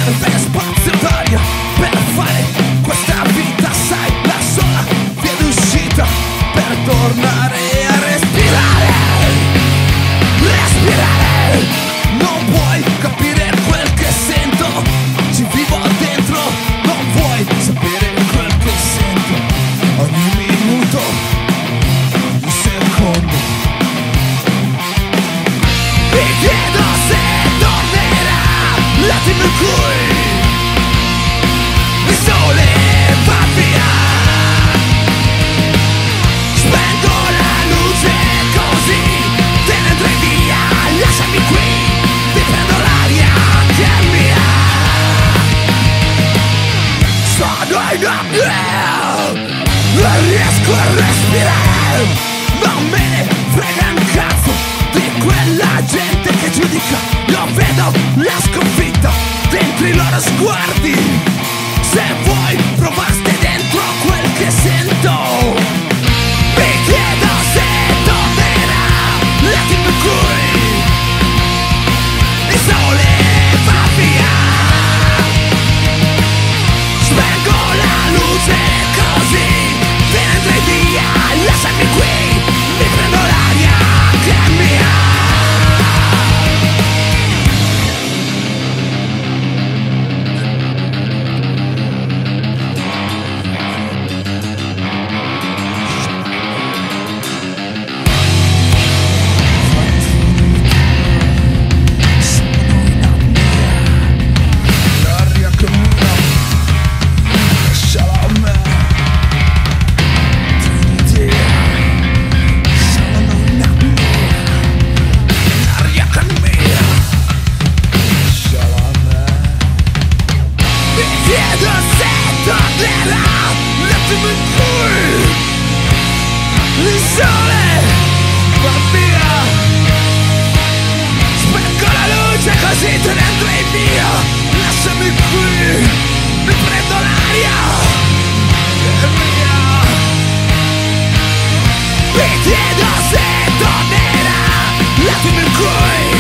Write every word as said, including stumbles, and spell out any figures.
serve spazio d'aria per fare questa vita, sai, la sola via d'uscita per tornare a respirare. Respirare, non puoi capire quel che sento, ci vivo dentro, non vuoi sapere quel che sento, ogni minuto, ogni secondo. Mi chiedo se tornerà l'attimo in cui il sole va via, spengo la luce così te ne andrai via, lasciami qui, ti prendo l'aria che è mia. Sono in apnea, non riesco a respirare, non me ne frega un cazzo di quella gente che giudica. Io vedo la sconfitta dentro i loro sguardi. Se vuoi provarti dentro quel che sento, mi chiedo se tornerà l'attimo in cui il sole va via, spengo la luce così te ne andrai via, lasciami qui, mi prendo l'aria che è mia. Chiedo se tornerà l'attimo in cui il sole va via, spengo la luce così te ne andrai via, lasciami qui, mi prendo l'aria che è mia. Mi chiedo se tornerà l'attimo in cui